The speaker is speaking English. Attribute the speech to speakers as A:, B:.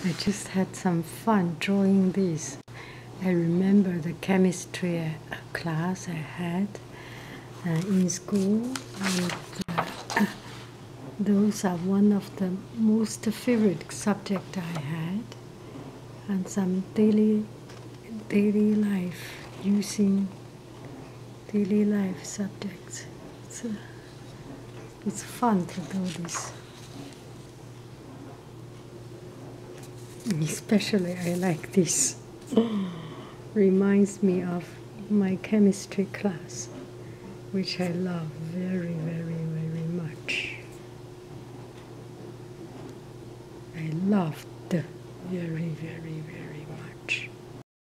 A: I just had some fun drawing this. I remember the chemistry class I had in school, and those are one of the most favorite subject I had, and some daily life, using daily life subjects. It's fun to do this. Especially I like this. Reminds me of my chemistry class, which I love very, very, very much. I loved very, very, very